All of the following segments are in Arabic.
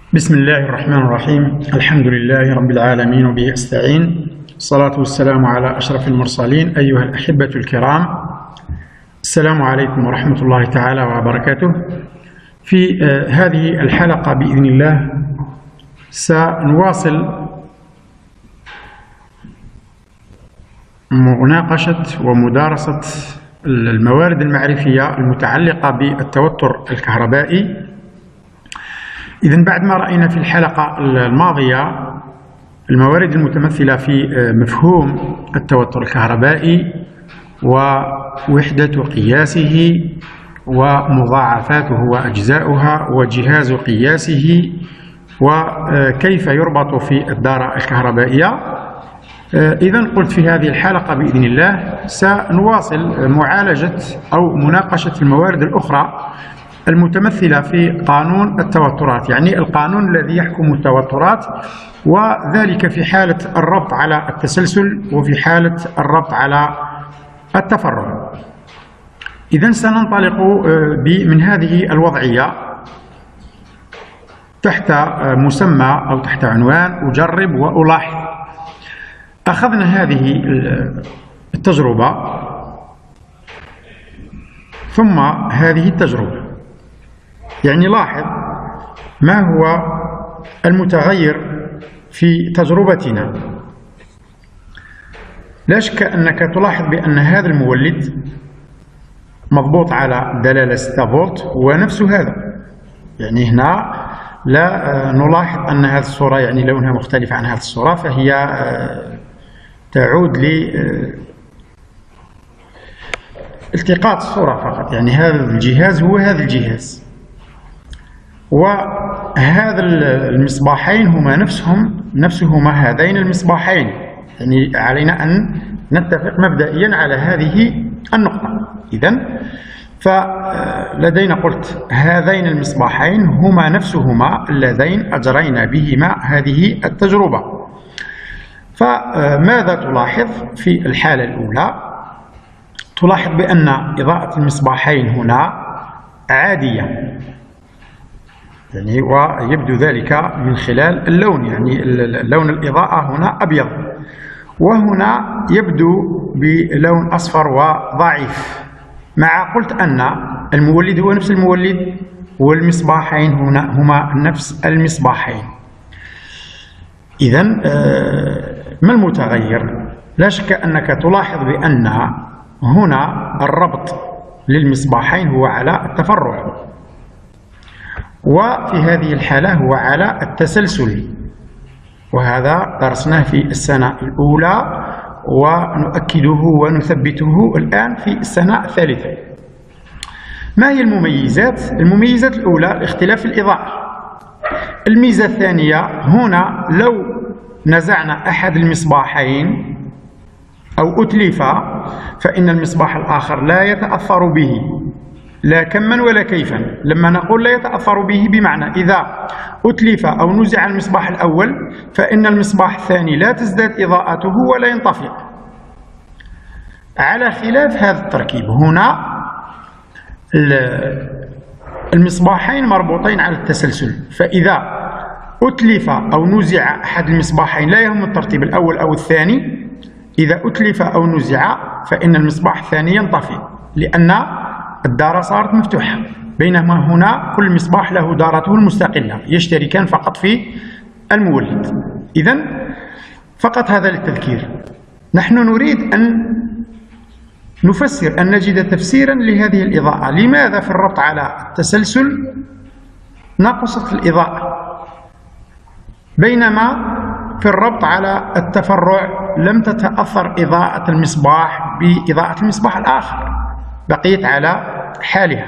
بسم الله الرحمن الرحيم. الحمد لله رب العالمين وبه أستعين. الصلاة والسلام على أشرف المرسلين. أيها الأحبة الكرام، السلام عليكم ورحمة الله تعالى وبركاته. في هذه الحلقة بإذن الله سنواصل مناقشة ومدارسة الموارد المعرفية المتعلقة بالتوتر الكهربائي. إذن بعد ما رأينا في الحلقة الماضية الموارد المتمثلة في مفهوم التوتر الكهربائي ووحدة قياسه ومضاعفاته وأجزاؤها وجهاز قياسه وكيف يربط في الدارة الكهربائية، إذن قلت في هذه الحلقة بإذن الله سنواصل معالجة أو مناقشة الموارد الأخرى المتمثلة في قانون التوترات، يعني القانون الذي يحكم التوترات، وذلك في حالة الربط على التسلسل وفي حالة الربط على التفرع. إذن سننطلق من هذه الوضعية تحت مسمى أو تحت عنوان أجرب وألاحظ. أخذنا هذه التجربة ثم هذه التجربة، يعني لاحظ ما هو المتغير في تجربتنا. لا شك أنك تلاحظ بأن هذا المولد مضبوط على دلالة 6 فولت ونفس هذا، يعني هنا لا نلاحظ أن هذه الصورة يعني لونها مختلف عن هذه الصورة، فهي تعود لالتقاط الصورة فقط، يعني هذا الجهاز هو هذا الجهاز، وهذا المصباحين هما نفسهما هذين المصباحين، يعني علينا أن نتفق مبدئيا على هذه النقطة. إذن فلدينا قلت هذين المصباحين هما نفسهما اللذين أجرينا بهما هذه التجربة. فماذا تلاحظ في الحالة الأولى؟ تلاحظ بأن إضاءة المصباحين هنا عادية، يعني ويبدو ذلك من خلال اللون، يعني لون الإضاءة هنا أبيض وهنا يبدو بلون أصفر وضعيف، مع قلت أن المولد هو نفس المولد والمصباحين هما نفس المصباحين. إذن ما المتغير؟ لا شك أنك تلاحظ بأن هنا الربط للمصباحين هو على التفرع، وفي هذه الحالة هو على التسلسل، وهذا درسناه في السنة الأولى ونؤكده ونثبته الآن في السنة الثالثة. ما هي المميزات؟ المميزات الأولى اختلاف الإضاءة. الميزة الثانية هنا لو نزعنا أحد المصباحين أو أتلف فإن المصباح الآخر لا يتأثر به لا كما ولا كيفا. لما نقول لا يتأثر به بمعنى إذا أتلف أو نزع المصباح الأول فإن المصباح الثاني لا تزداد إضاءته ولا ينطفئ، على خلاف هذا التركيب. هنا المصباحين مربوطين على التسلسل، فإذا أتلف أو نزع أحد المصباحين لا يهم الترتيب الأول أو الثاني، إذا أتلف أو نزع فإن المصباح الثاني ينطفئ لأن الدارة صارت مفتوحة، بينما هنا كل مصباح له دارته المستقلة يشتركان فقط في المولد. إذن فقط هذا للتذكير. نحن نريد أن نفسر، أن نجد تفسيرا لهذه الإضاءة. لماذا في الربط على التسلسل نقصت الإضاءة بينما في الربط على التفرع لم تتأثر إضاءة المصباح بإضاءة المصباح الآخر، بقيت على حالها؟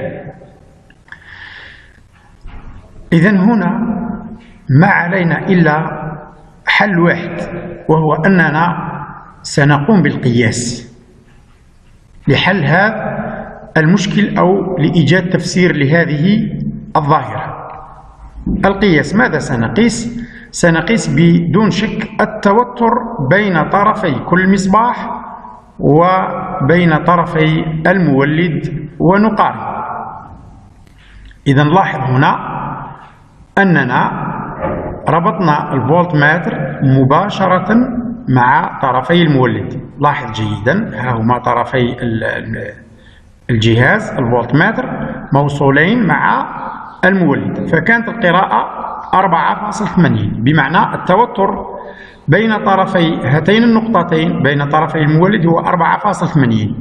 إذن هنا ما علينا إلا حل واحد، وهو أننا سنقوم بالقياس لحل هذا المشكل أو لإيجاد تفسير لهذه الظاهرة. القياس ماذا سنقيس؟ سنقيس بدون شك التوتر بين طرفي كل مصباح وبين طرفي المولد ونقارن. إذن لاحظ هنا أننا ربطنا الفولت ماتر مباشرة مع طرفي المولد. لاحظ جيدا، ها هما طرفي الجهاز الفولت ماتر موصولين مع المولد، فكانت القراءة 4.80، بمعنى التوتر بين طرفي هاتين النقطتين بين طرفي المولد هو 4.80.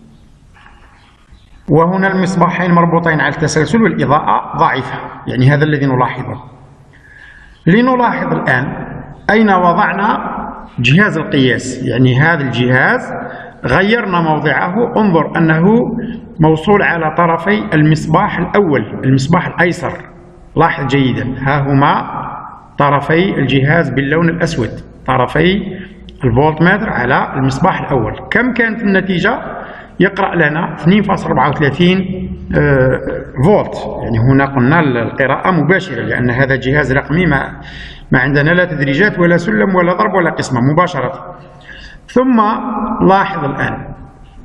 وهنا المصباحين مربوطين على التسلسل والإضاءة ضعيفة، يعني هذا الذي نلاحظه. لنلاحظ الآن أين وضعنا جهاز القياس، يعني هذا الجهاز غيرنا موضعه. انظر أنه موصول على طرفي المصباح الأول، المصباح الأيسر. لاحظ جيدا، ها هما طرفي الجهاز باللون الأسود، طرفي الفولت ماتر على المصباح الأول. كم كانت النتيجة؟ يقرأ لنا 2.34 فولت. يعني هنا قلنا القراءة مباشرة، لأن هذا جهاز رقمي، ما عندنا لا تدريجات ولا سلم ولا ضرب ولا قسمة، مباشرة. ثم لاحظ الآن،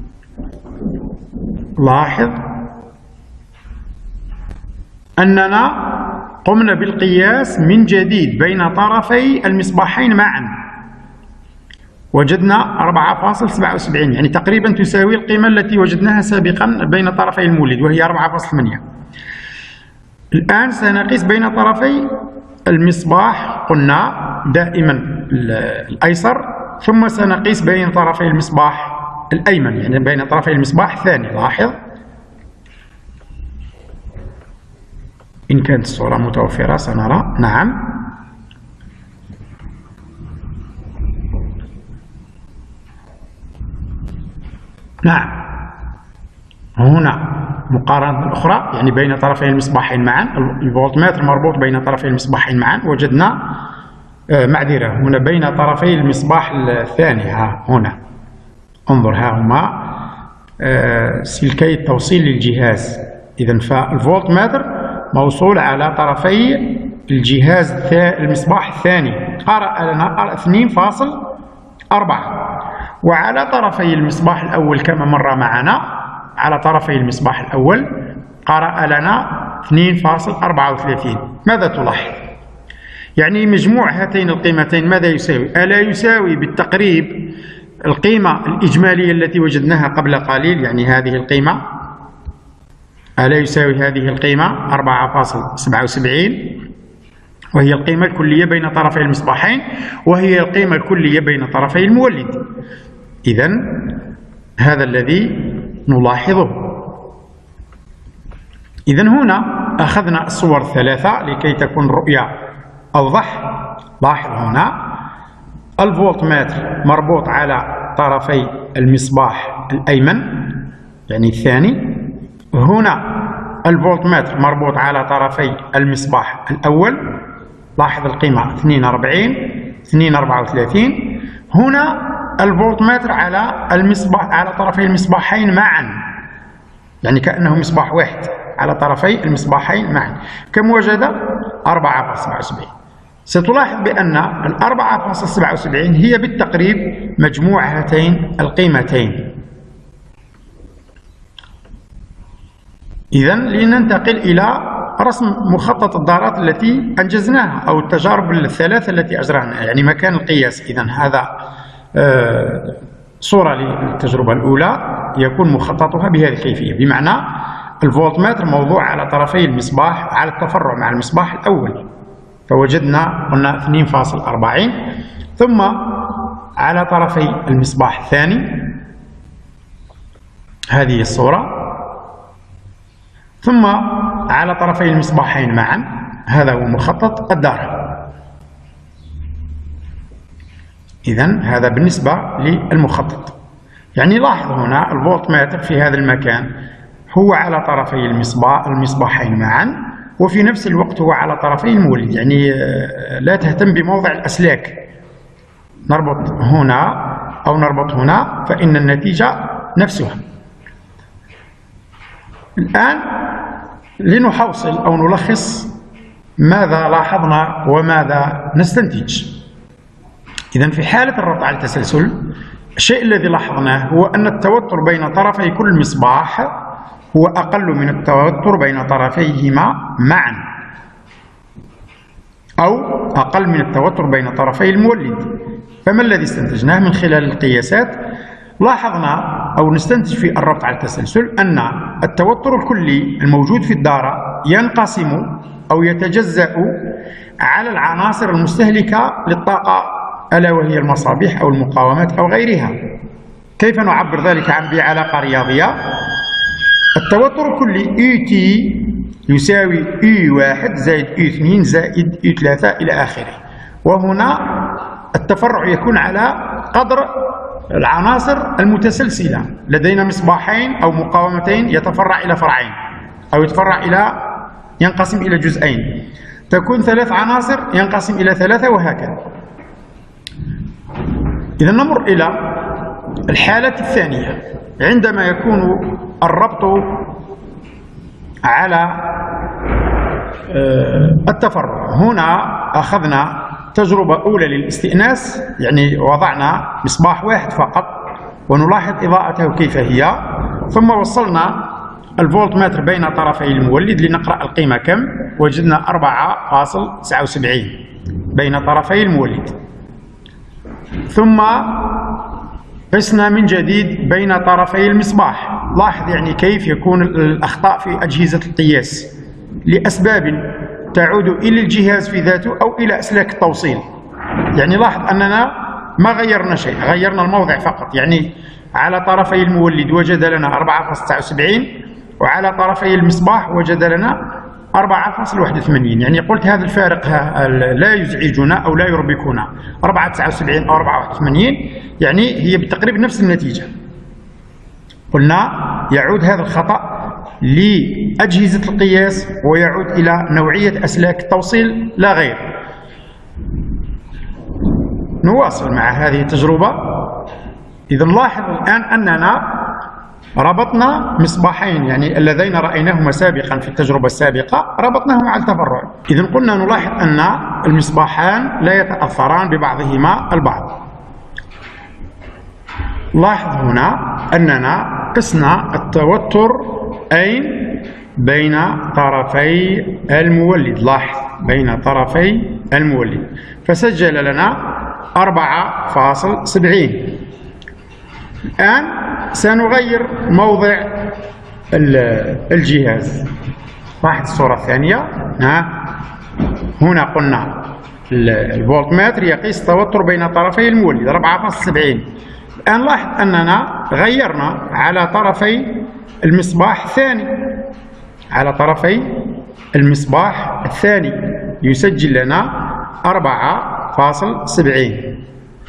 لاحظ أننا قمنا بالقياس من جديد بين طرفي المصباحين معا، وجدنا 4.77، يعني تقريبا تساوي القيمة التي وجدناها سابقا بين طرفي المولد وهي 4.8. الآن سنقيس بين طرفي المصباح، قلنا دائما الأيسر، ثم سنقيس بين طرفي المصباح الأيمن، يعني بين طرفي المصباح الثاني. لاحظ، إن كانت الصورة متوفرة سنرى. نعم، نعم، هنا مقارنة أخرى، يعني بين طرفي المصباحين معا، الفولت ماتر مربوط بين طرفي المصباحين معا، وجدنا معذرة، هنا بين طرفي المصباح الثاني. ها هنا انظر، ها هما سلكي التوصيل للجهاز. إذن فالفولت ماتر موصول على طرفي الجهاز المصباح الثاني، قرأ لنا 2.4. وعلى طرفي المصباح الأول كما مر معنا، على طرفي المصباح الأول قرأ لنا 2.34. ماذا تلاحظ؟ يعني مجموع هاتين القيمتين ماذا يساوي؟ ألا يساوي بالتقريب القيمة الإجمالية التي وجدناها قبل قليل، يعني هذه القيمة؟ ألا يساوي هذه القيمة 4.77، وهي القيمة الكلية بين طرفي المصباحين، وهي القيمة الكلية بين طرفي المولد. إذن هذا الذي نلاحظه. إذن هنا أخذنا الصور الثلاثة لكي تكون الرؤية أوضح. لاحظ هنا الفولت ماتر مربوط على طرفي المصباح الأيمن، يعني الثاني. هنا الفولت ماتر مربوط على طرفي المصباح الأول. لاحظ القيمة 42 2.34. هنا الفولت ماتر على المصباح، على طرفي المصباحين معا، يعني كأنه مصباح واحد على طرفي المصباحين معا. كم وجد؟ 4.77. ستلاحظ بأن 4.77 هي بالتقريب مجموع هاتين القيمتين. إذن لننتقل إلى رسم مخطط الدارات التي أنجزناها، أو التجارب الثلاثة التي أجرناها، يعني مكان القياس. إذن هذا صورة للتجربة الأولى يكون مخططها بهذه الكيفية، بمعنى الفولت ماتر موضوع على طرفي المصباح على التفرع مع المصباح الأول، فوجدنا قلنا 2.40. ثم على طرفي المصباح الثاني، هذه الصورة. ثم على طرفي المصباحين معا، هذا هو مخطط الدارة. إذن هذا بالنسبة للمخطط. يعني لاحظ هنا الفولت ماتر في هذا المكان هو على طرفي المصباحين معا، وفي نفس الوقت هو على طرفي المولد، يعني لا تهتم بموضع الأسلاك، نربط هنا أو نربط هنا فإن النتيجة نفسها. الآن لنحوصل أو نلخص ماذا لاحظنا وماذا نستنتج. إذن في حالة الربط على التسلسل، الشيء الذي لاحظناه هو أن التوتر بين طرفي كل مصباح هو أقل من التوتر بين طرفيهما معا. أو أقل من التوتر بين طرفي المولد. فما الذي استنتجناه من خلال القياسات؟ لاحظنا أو نستنتج في الربط على التسلسل أن التوتر الكلي الموجود في الدارة ينقسم أو يتجزأ على العناصر المستهلكة للطاقة، ألا وهي المصابيح أو المقاومات أو غيرها. كيف نعبر ذلك بعلاقة رياضية؟ التوتر الكلي ET يساوي E1 زائد E2 زائد E3 إلى آخره، وهنا التفرع يكون على قدر العناصر المتسلسلة. لدينا مصباحين أو مقاومتين يتفرع إلى فرعين أو ينقسم إلى جزئين، تكون 3 عناصر ينقسم إلى 3 وهكذا. إذا نمر إلى الحالة الثانية عندما يكون الربط على التفرع. هنا أخذنا تجربة أولى للاستئناس، يعني وضعنا مصباح واحد فقط ونلاحظ إضاءته كيف هي، ثم وصلنا الفولت متر بين طرفي المولد لنقرأ القيمة كم. وجدنا 4.79 بين طرفي المولد. ثم قسنا من جديد بين طرفي المصباح. لاحظ يعني كيف يكون الأخطاء في أجهزة القياس لأسباب تعود إلى الجهاز في ذاته أو إلى أسلاك التوصيل. يعني لاحظ أننا ما غيرنا شيء، غيرنا الموضع فقط. يعني على طرفي المولد وجد لنا 4.79 وعلى طرفي المصباح وجد لنا 4.81. يعني قلت هذا الفارق لا يزعجنا أو لا يربكنا، 4.79 أو 4.81 يعني هي بالتقريب نفس النتيجة. قلنا يعود هذا الخطأ لأجهزة القياس ويعود إلى نوعية أسلاك التوصيل لا غير. نواصل مع هذه التجربة. إذا نلاحظ الآن أننا ربطنا مصباحين، يعني اللذين رأيناهما سابقا في التجربة السابقة ربطناهما على التفرع. إذا قلنا نلاحظ أن المصباحان لا يتأثران ببعضهما البعض. لاحظ هنا أننا قسنا التوتر أين بين طرفي المولد. لاحظ بين طرفي المولد فسجل لنا 4.70. الآن سنغير موضع الجهاز. لاحظ الصورة الثانية. هنا قلنا الفولت متر يقيس التوتر بين طرفي المولد 4.70. الآن لاحظ أننا غيرنا على طرفي المصباح الثاني. على طرفي المصباح الثاني يسجل لنا 4.70.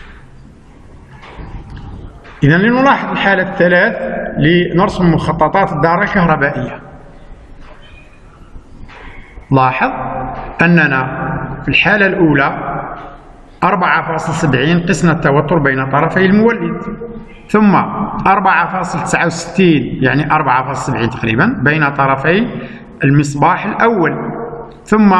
إذا لنلاحظ الحالة الثالث لنرسم مخططات الدارة الكهربائية. لاحظ أننا في الحالة الأولى 4.70 قسنا التوتر بين طرفي المولد، ثم 4.69 يعني 4.70 تقريبا بين طرفي المصباح الأول، ثم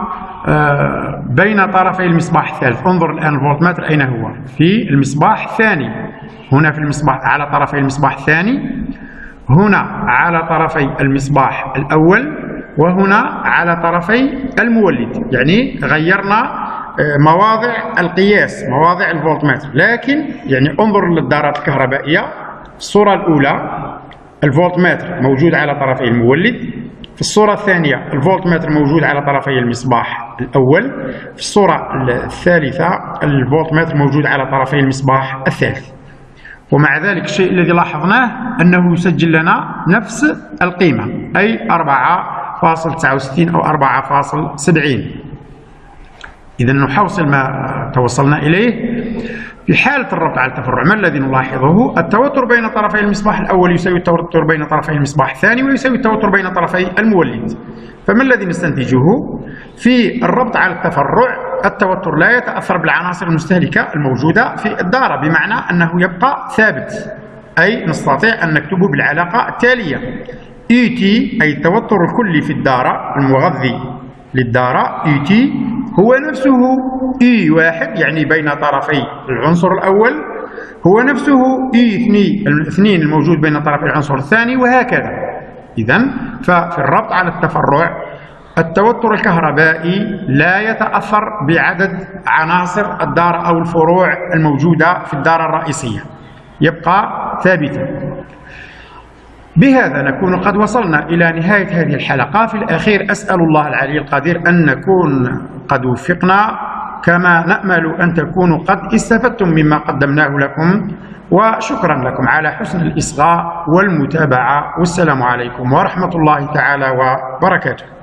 بين طرفي المصباح الثالث. انظر الآن الفولت متر أين هو؟ في المصباح الثاني. هنا في المصباح على طرفي المصباح الثاني، هنا على طرفي المصباح الأول، وهنا على طرفي المولد. يعني غيرنا مواضع القياس، مواضع الفولت متر. لكن يعني انظر للدارات الكهربائية. في الصورة الأولى الفولت متر موجود على طرفي المولد، في الصورة الثانية الفولت متر موجود على طرفي المصباح الأول، في الصورة الثالثة الفولت متر موجود على طرفي المصباح الثالث. ومع ذلك الشيء الذي لاحظناه أنه يسجل لنا نفس القيمة، أي 4.69 أو 4.70. إذا نحوصل ما توصلنا إليه. في حالة الربط على التفرع ما الذي نلاحظه؟ التوتر بين طرفي المصباح الأول يساوي التوتر بين طرفي المصباح الثاني ويساوي التوتر بين طرفي المولد. فما الذي نستنتجه؟ في الربط على التفرع التوتر لا يتأثر بالعناصر المستهلكة الموجودة في الدارة، بمعنى أنه يبقى ثابت. أي نستطيع أن نكتبه بالعلاقة التالية: ET أي التوتر الكلي في الدارة المغذي للدارة ET هو نفسه E1 يعني بين طرفي العنصر الأول، هو نفسه E2 الموجود بين طرفي العنصر الثاني، وهكذا. إذن ففي الربط على التفرع التوتر الكهربائي لا يتأثر بعدد عناصر الدارة أو الفروع الموجودة في الدارة الرئيسية، يبقى ثابتا. بهذا نكون قد وصلنا إلى نهاية هذه الحلقة. في الأخير أسأل الله العلي القدير أن نكون قد وفقنا، كما نأمل أن تكونوا قد استفدتم مما قدمناه لكم، وشكرا لكم على حسن الإصغاء والمتابعة، والسلام عليكم ورحمة الله تعالى وبركاته.